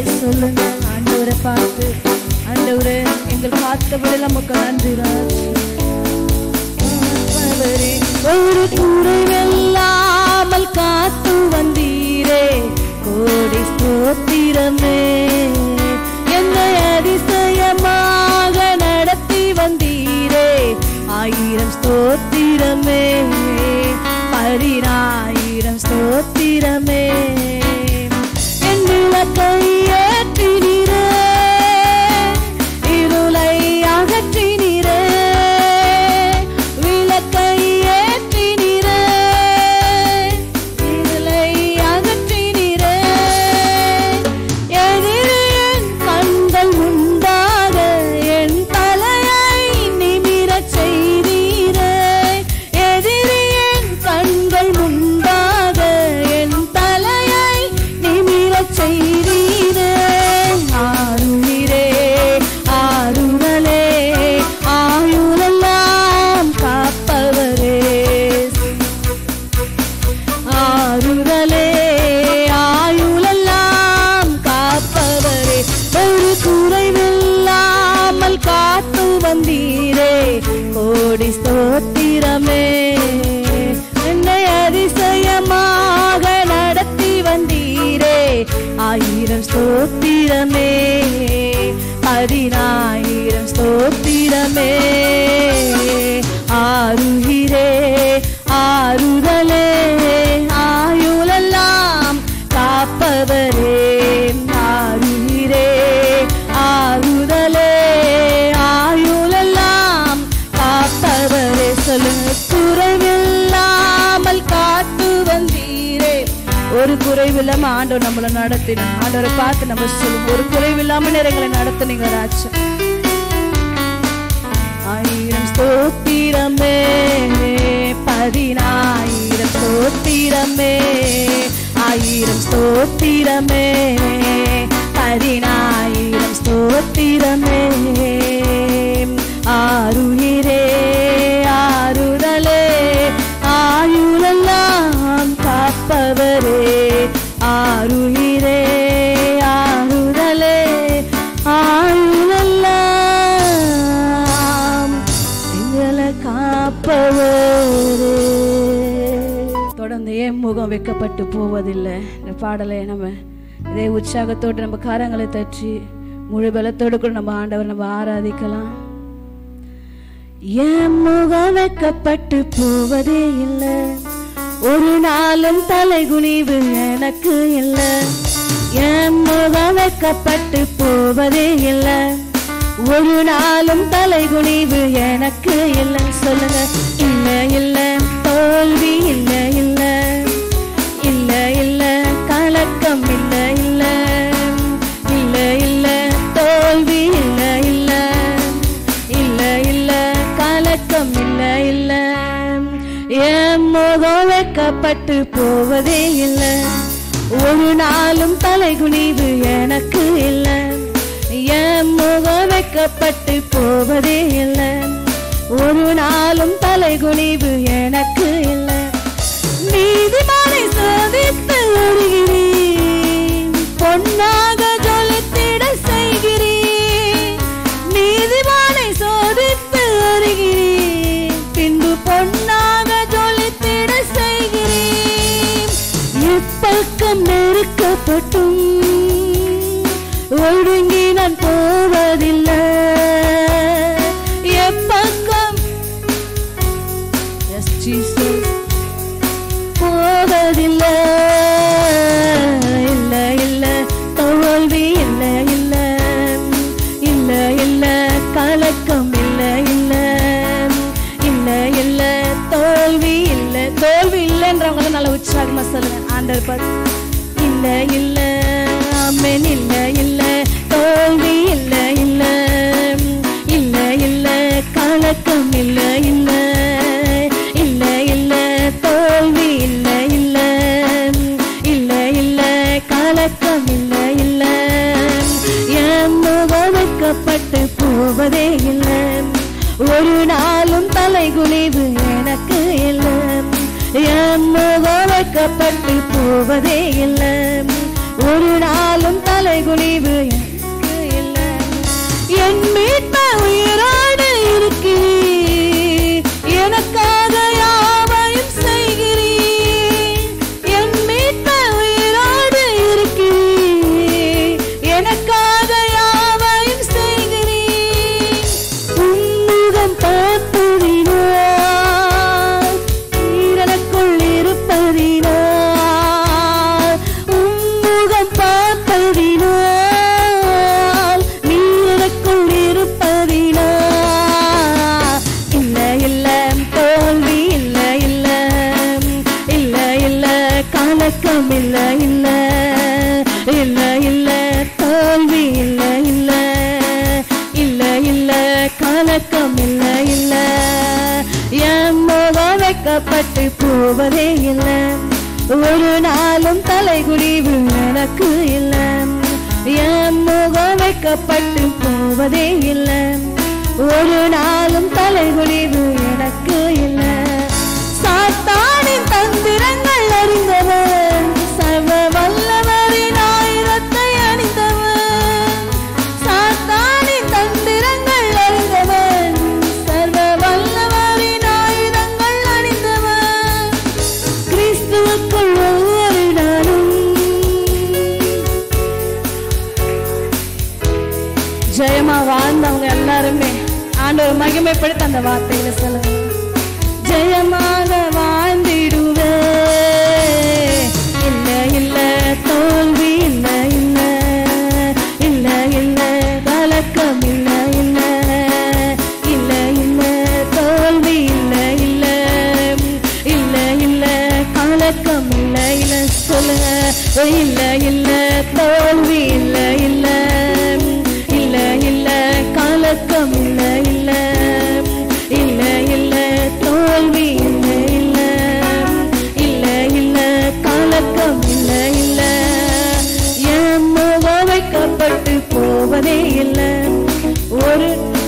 சொல்லுங்க ஆண்டவரை பார்த்து, ஆண்டவரே எங்கள் காத்தபடி நமக்கு நன்றி ராஜா. ஒரு குறைவில்லாமல் காத்து வந்தீரே, கோடி ஸ்தோத்திரமே. என்னை அதிசயமாக நடத்தி வந்தீரே, 1000 ஸ்தோத்திரமே, 10,000 ஸ்தோத்திரமே. என்னில கையேற்றினீரே, இருளை அகற்றினீரே, விளக்கை ஏற்றினீரே, இருளை அகற்றினீரே. எதிரியின் கண்கள் முன்பாக என் தலையை நிமிரச் செய்தீரே, எதிரியின் கண்கள் முன்பாக என் தலையை நிமிரச் செய்தீரே. ஆருயிரே ஆருணலே ஆயுளெல்லாம் காப்பவரே, ஆருணலே ஆயுளெல்லாம் காப்பவரே. ஒரு குறைவில்லாமல் காத்து வந்தீரே, கோடி ஸ்தோத்திரமே. என்னை அதிசயமாக நடத்தி வந்தீரே, 1000 ஸ்தோத்திரமே, 10,000 ஸ்தோத்திரமே. ஆருயிரே ஆருதலே ஆயுளெல்லாம் காப்பவரே, ஆருயிரே ஆருதலே ஆயுளெல்லாம் காப்பவரே. சொல்லுங்க குறைவில்லாமல் காத்து வந்தீரே. ஒரு குறைவில்லாம ஆண்டவர் நம்மளை நடத்தினோம். ஆண்டவரை பார்த்து நம்ம சொல்லுவோம், ஒரு குறைவில்லாம நேரங்களை நடத்தினீங்க ராஜா. 1000 ஸ்தோத்திரமே, 10,000 ஸ்தோத்திரமே, 1000 ஸ்தோத்திரமே, 10,000 ஸ்தோத்திரமே. ஆருயிரே ஆருதலே ஆயுளெல்லாம் காப்பவரே, ஆருயிரே ஆருதலே ஆயுளெல்லாம் எங்களை காப்பவரே. தொடர்ந்து ஏன் முகம் வைக்கப்பட்டு போவதில்லை. இந்த பாடலை நம்ம இதே உற்சாகத்தோடு நம்ம காரங்களை தட்டி முழு பலத்தோடு கூட நம்ம ஆண்டவர் நம்ம ஆராதிக்கலாம். என் முகம் வைக்கப்பட்டு போவதே இல்லை, ஒரு நாளும் தலைகுனிவு எனக்கு இல்லை. என் முகம் வைக்கப்பட்டு போவதே இல்லை, ஒரு நாளும் தலைகுனிவு எனக்கு இல்லை. சொல்லுங்க இல்ல இல்ல தோல்வி இல்ல இல்ல, இல்ல இல்ல கலக்கம் இல்ல இல்ல, இல்ல இல்ல தோல்வி இல்ல இல்ல, இல்ல இல்ல கலக்கம் இல்ல இல்ல. என் முகம் வைக்கப்பட்டு போவதே இல்லை, ஒரு நாளும் தலைகுனிவு எனக்கு இல்லை. என் முகம் வைக்கப்பட்டு போவதே இல்லை, ஒரு நாளும் தலைகுனிவு எனக்கு இல்லை. நீதிமானை சோதித்து வருகிறேன், பொன்னாக ஜொலித்திட செய்கிறேன். நீதிமானை சோதித்து வருகிறேன், பின்பு பொன்னாக ஜொலித்திட செய்கிறேன். எப்பக்கம் நெருக்கப்பட்டும் ஒழுங்கி நான் போவதில்லை, எப்பக்கம் போவதில்லை. இல்ல இல்ல தோல்வி இல்ல இல்ல, இல்ல இல்ல கலக்கம் இல்ல இல்ல, இல்ல இல்ல தோல்வி இல்ல. தோல்வி இல்லைன்றவங்க நல்ல உற்சாகமா சொல்லுங்க ஆண்டவர் பார்த்து. இல்ல இல்ல ஆமென், இல்ல இல்ல தோல்வி இல்ல இல்ல, இல்ல இல்ல கலக்கம் இல்ல இல்ல, இல்ல இல்ல தோல்வி இல்ல இல்ல, இல்ல இல்ல கலக்கம் இல்ல இல்ல. என் முகம் வைக்கப்பட்டு போவதே இல்லை, ஒரு நாளும் தலைகுனிவு எனக்கு இல்லை. என் முகம் வைக்கப்பட்டு போவதே இல்லை, ஒரு நாளும் தலைகுனிவு எனக்கு இல்லை. என் மீட்பர் உயிரோடு இருக்கிறீர், எனக்காக யாவையும் செய்கிறீர். என் மீட்பர் உயிரோடு இருக்கிறீர், எனக்காக யாவையும் செய்கிறீர். உன்முகம் பார்ப்பதினால் நீரனுக்குள் இருப்பதினால், உன்முகம் பார்ப்பதினால் நீரனுக்குள் இருப்பதினால், இல்லை இல்லை தோல்வி இல்லை இல்லை இல்லை இல்லை கலக்கம் இல்லை இல்லை இல்லை இல்லை தோல்வி இல்லை இல்லை இல்லை இல்லை கலக்கம் இல்லை இல்லை. என் முகம் வைக்கப்பட்டு போவதே இல்லை, ஒரு நாளும் தலைகுனிவு எனக்கு இல்லை. என் முகம் வைக்கப்பட்டு போவதே இல்லை, ஒரு நாளும் தலைகுனிவு எனக்கு இல்லை. சாத்தானின் தந்திரங்கள் அறிந்தவன், சர்வ வல்லவரின் ஆயுதத்தை அணிந்தவன். சாத்தானின் தந்திரங்கள் அறிந்தவன், சர்வ வல்லவரின் ஆயுதங்கள் அணிந்தவன். கிறிஸ்துவுக்குள் ஒவ்வொரு நாளும் ஜெயமா வாழ்ந்தவங்க எல்லாருமே ஆண்டவர் மகிமைப்படுத்த அந்த வார்த்தையில சொல்லுங்க. ஜெயமாக வாழ்ந்திடுவே, இல்லை இல்லை தோல்வி இல்லை இல்லை இல்லை இல்லை கலக்கம் இல்லை இல்லை இல்லை இல்லை தோல்வி இல்லை இல்லை இல்லை இல்லை கலக்கம் இல்லை இல்லை சொல்லுங்க. இல்லை இல்லை தோல்வி இல்லை இல்லை இல்லை இல்லை கலக்கம் இல்லை இல்லை இல்லை இல்லை தோல்வி இல்லை இல்லை இல்லை இல்லை கலக்கம் இல்லை இல்லை. என் முகம் வைக்கப்பட்டு போவதே இல்லை, ஒரு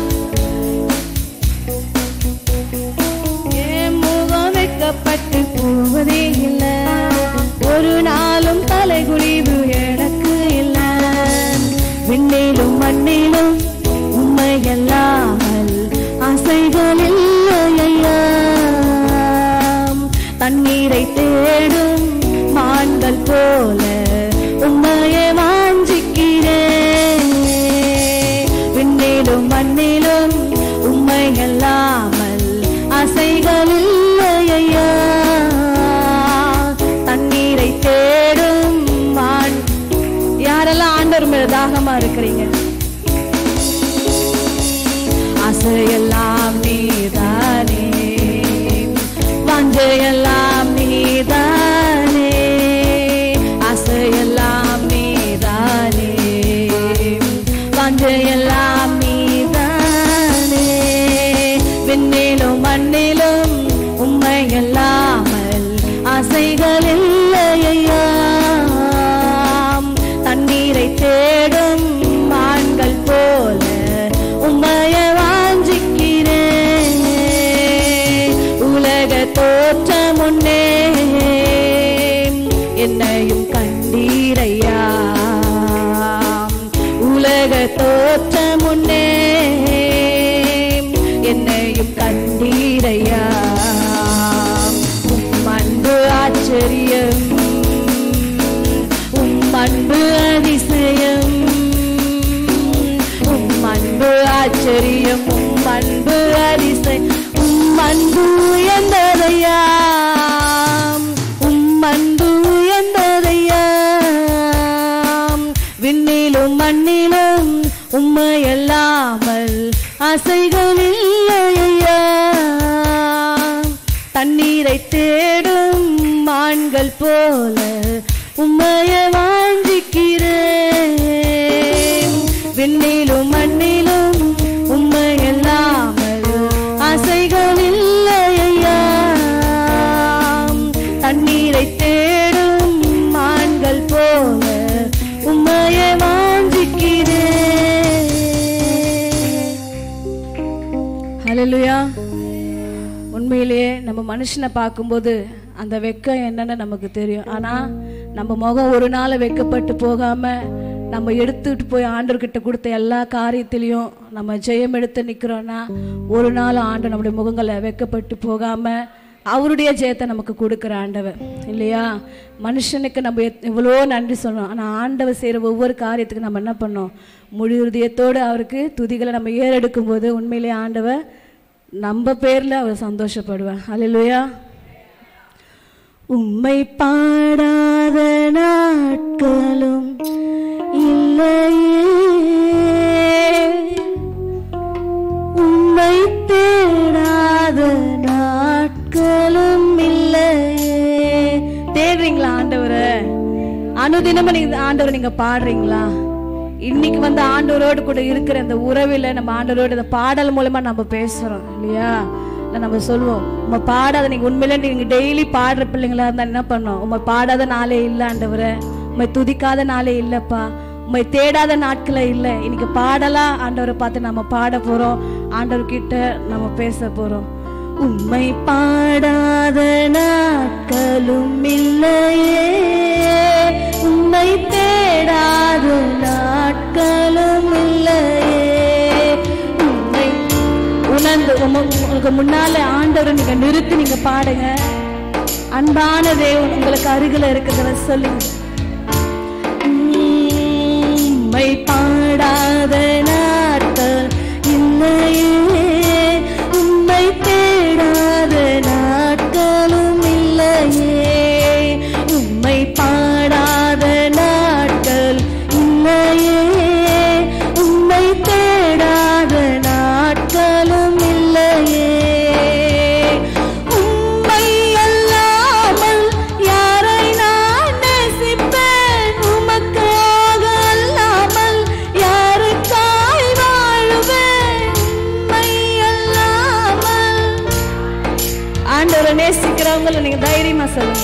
என் முகம் வைக்கப்பட்டு போவதே இல்லை, ஒரு நாளும் தலைகுனிவு எனக்கு இல்லை. விண்ணிலும் மண்ணிலும் உண்மையல்லாமல் ஆசைகள் இல்லையா, தண்ணீரை தேடும் மான்கள் போல உண்மையை வாஞ்சிக்கிறேன். விண்ணிலும் மண்ணிலும் உண்மையல்லாமல் ஆசைகள் இல்லையா, தண்ணீரை தேடும் மான். யாரெல்லாம் ஆண்டவர் மேல தாகமா இருக்கிறீங்க? ஆசையெல்லாம் நீதானே, வாஞ்சையெல்லாம் நீதானே, ஆசையெல்லாம் நீதானே, வாஞ்சையெல்லாம் நீதானே. விண்ணிலும் மண்ணிலும் உண்மையல்லாமல் ஆசைகள் இல்லையா, தண்ணீரை தேடும் மான்கள் போல உம்மையை வாஞ்சிக்கிறேன். உலக தோற்றம் முன்னே என்னையும் கண்டீரையா, உலக தோற்றம் முன்னே என்னையும் கண்டீரையா. உம் அன்பு ஆச்சரியம், உம் அன்பு அதிசயம், உம் அன்பு ஆச்சரியம், உம் அன்பு அதிசயம். உம் அன்பு உயர்ந்ததையா, உம் அன்பு உயர்ந்ததையா. விண்ணிலும் மண்ணிலும் உம்மையல்லாமல் ஆசைகள் இல்லையா, தண்ணீரை தேடும் மான்கள் போல உம்மையை வாஞ்சிக்கிறேன். விண்ணிலும் மண்ணிலும் உம்மையல்லாமல் ஆசைகள் இல்லையா, தண்ணீரை தேடும் மான்கள் போல உம்மையை வாஞ்சிக்கிறேன். ஹல்லேலூயா. உண்மையிலேயே நம்ம மனுஷனை பார்க்கும்போது அந்த வெக்கம் என்னன்னு நமக்கு தெரியும். ஆனா நம்ம முகம் ஒரு நாள் வெட்கப்பட்டு போகாம நம்ம எடுத்துட்டு போய் ஆண்டவர்கிட்ட கொடுத்த எல்லா காரியத்திலையும் நம்ம ஜெயம் எடுத்து நிக்கிறோம்னா ஒரு நாள் ஆண்டவர் நம்முடைய முகங்களை வெட்கப்பட்டு போகாம அவருடைய ஜெயத்தை நமக்கு கொடுக்குற ஆண்டவர் இல்லையா? மனுஷனுக்கு நம்ம எவ்வளோ நன்றி சொன்னோம், ஆனால் ஆண்டவர் செய்கிற ஒவ்வொரு காரியத்துக்கு நம்ம என்ன பண்ணோம்? முழு இதயத்தோடு அவருக்கு துதிகளை நம்ம ஏறெடுக்கும் போது உண்மையிலே ஆண்டவர் நம்ம பேரில் அவர் சந்தோஷப்படுவார். அல்லேலூயா. உம்மை பாடாத நாட்களும் இல்லையே, உம்மை தேடாத நாட்களும் இல்லையே. தேடுறீங்களா ஆண்டவரை? அனுதினமும் நீங்க ஆண்டவரை நீங்க பாடுறீங்களா? இன்னைக்கு வந்து ஆண்டவரோடு கூட இருக்கிற இந்த உறவில் நம்ம ஆண்டவரோடு இந்த பாடல் மூலமா நம்ம பேசுறோம் இல்லையா? நம்ம சொல்லுவோம், உங்க பாடாத, நீங்க உண்மையில நீங்க டெய்லி பாடுற பிள்ளைங்களா இருந்தா என்ன பண்ணோம்? உங்க பாடாத நாளே இல்லை ஆண்டவரை, உண்மை துதிக்காத நாளே இல்லப்பா, உண்மை தேடாத நாட்களே இல்லை. இன்னைக்கு பாடலா ஆண்டவரை பார்த்து நம்ம பாட போறோம், ஆண்டவர்கிட்ட நம்ம பேச போறோம். உம்மை பாடாத நாட்களும் இல்லையே, உம்மை தேடாத நாட்களும் இல்லையே. உம்மை உணர்ந்து உங்களுக்கு முன்னால ஆண்டவரை நீங்க நிறுத்தி நீங்க பாடுங்க. அன்பான தேவன் உங்களுக்கு அருகில இருக்கிறத சொல்லுங்க. உம்மை பாடாத நாட்கள் இல்லையே, உம்மை தேடாத நாட்களும் இல்லையே, உம்மை பாடாத நாட்கள் இல்லையே, உம்மை தேடாத நாட்களும் இல்லையே. உம்மை அல்லாமல் யாரை நான் நேசிப்பேன்? உமக்காக அல்லாமல் யாருக்காய் வாழுவேன்? உம்மை அல்லாமல். ஆண்டவரை நேசிக்கிறவங்களை நீங்க தைரியமா சொல்லுங்க.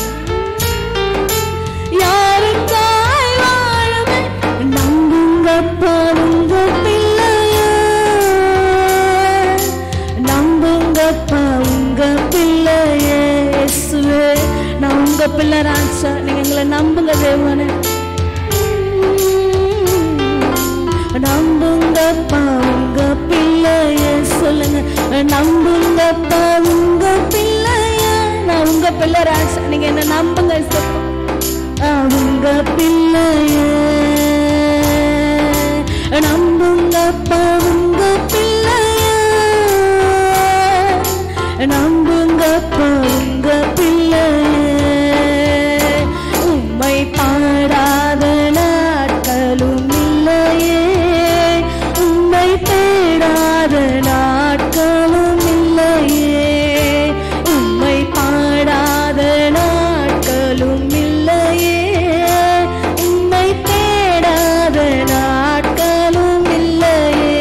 யாருக்காய் வாழுவேன்? நம்புங்கப்பா உங்க பிள்ளைய, நம்புங்கப்பா உங்க பிள்ளைய. இயேசுவே நான் உங்க பிள்ளை ராஜா, நீங்க எங்களை நம்புங்க தேவனே. நம்புங்கப்பா உங்க பிள்ளைய சொல்லுங்க. நம்புங்கப்பா உங்க பிள்ளைய, நான் உங்க பிள்ளை ராஜா, நீங்க என்ன நம்புங்க. உங்க பிள்ளைய நம்புங்கப்பா உங்க பிள்ளைய, நம்புங்கப்பா உங்க பிள்ளைய. உம்மை பாடாத நாட்களும் இல்லையே, உம்மை தேடாத நாட்களும் இல்லையே, உம்மை பாடாத நாட்களும் இல்லையே, உம்மை தேடாத நாட்களும் இல்லையே.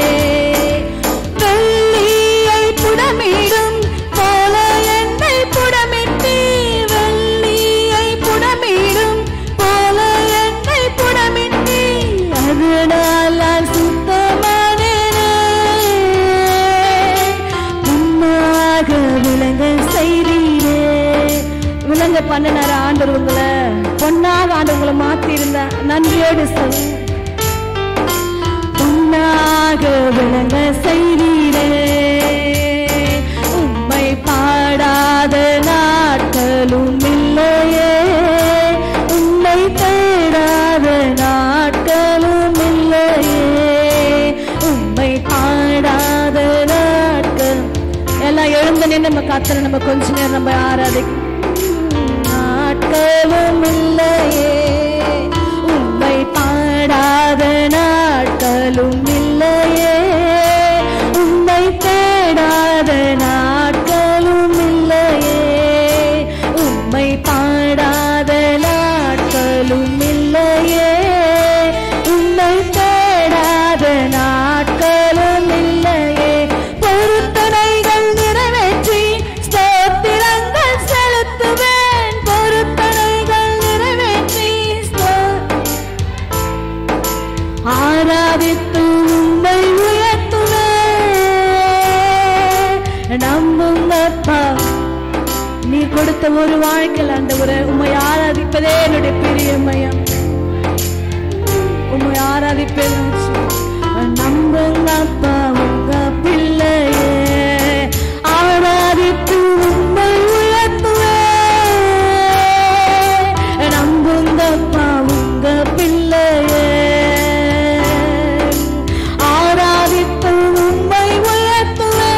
வெள்ளியை புடமிடும் போல என்னை புடமிட்டி, வெள்ளியை புடமிடும் போல என்னை புடமிட்டி, அதனால் நான் சுத்தமானேனே. உம்மாக விளங்க செய்தீரே. விளங்க பண்ணினார ஆண்டவர் உங்களை, பொன்னாக ஆண்டவர் உங்களை மாத்தி இருந்தா நன்றியோடு சொல்ல. பொன்னாக விளங்க செய்தீரே. உம்மை பாடாத நாட்களும் இல்லையே, உம்மை தேடாத நாட்களும் இல்லையே, உம்மை பாடாத நாட்கள். எல்லாம் எழுந்து நின்று நம்ம கர்த்தரை நம்ம கொஞ்ச நேரம் நம்ம ஆராதிக்கும். நாட்களும் இல்லையே, உம்மை பாடாத நாட்களும் இல்லையே, உம்மை தேடாத நாட்களும் இல்லையே, உம்மை பாடாத நாட்களும் இல்லையே, உம்மை தேடாத நாட்களும் இல்லையே. பொருத்தனைகள் நிறைவேற்றி ஸ்தோத்திரங்கள் செலுத்துவேன், பொருத்தனைகள் நிறைவேற்றி ஆராதித்து உம்மை உயர்த்துவேன். நம்புங்கப்பா, நீ நீங்க கொடுத்த ஒரு வாழ்க்கையில் ஆண்டவரே உம்மை ஆராதிப்பதே என்னுடைய பிரியமயம். உம்மை ஆராதிப்பேன். நம்புங்க அப்பா உங்க பிள்ளையே, ஆராதித்து உம்மை உயர்த்துவே. நம்புங்க அப்பா உங்க பிள்ளையே, ஆராதித்து உம்மை உயர்த்துவே.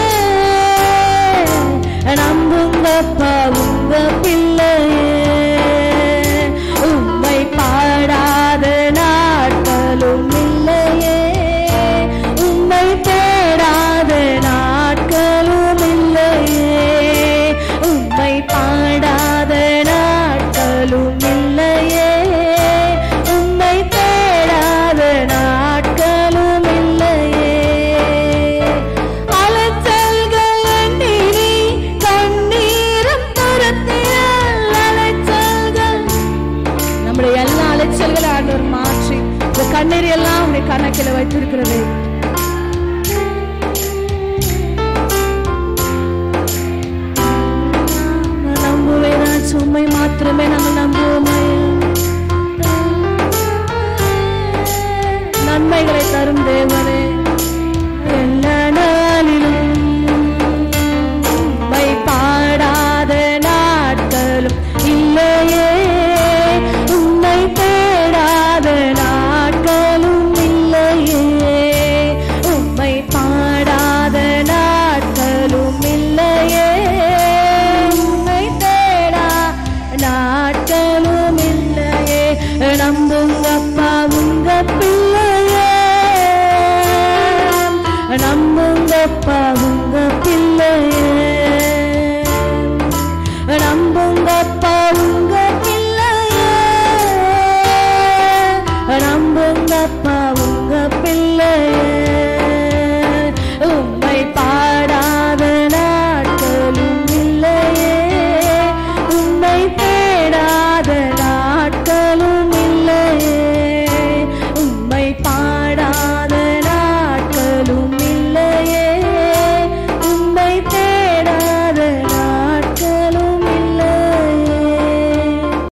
நம்புங்க அப்பா உங்க பிள்ளையே, உம்மை பாடாத நாட்களும் இல்லையே, உம்மை தேடாத நாட்களும் இல்லையே, உம்மை பாடாத நாட்களும் இல்லையே, உம்மை தேடாத நாட்களும் இல்லையே. அலைச்சல்கள் எண்ணினி கண்ணீரம் துரத்திய அலைச்சல்கள், நம்முடைய எல்லா அலைச்சல்களை ஆண்டவர் மாற்றி இந்த கண்ணீர் எல்லாம் உடைய கணக்கில் வைத்திருக்கிறது. நம்புவேன் சும்மை மாத்திரமே நாங்கள் நம்புவோமே. நன்மைகளை தரும் தேவனே, எல்லா நாளிலும் உம்மை பாடாத நாட்களும் இல்லையே, உம்மை தேடாத நாட்களும் இல்லையே, உம்மை பாடாத நாட்களும் இல்லையே, உம்மை தேடா நாட்களும் இல்லையே. நம்புங்க அப்பா உங்க பிள்ளையே, நம்புங்க அப்பா உங்க பிள்ளையே, நம்புங்க அப்பா உங்க பிள்ளையே, நம்புங்க அப்பா உங்க பிள்ளையே.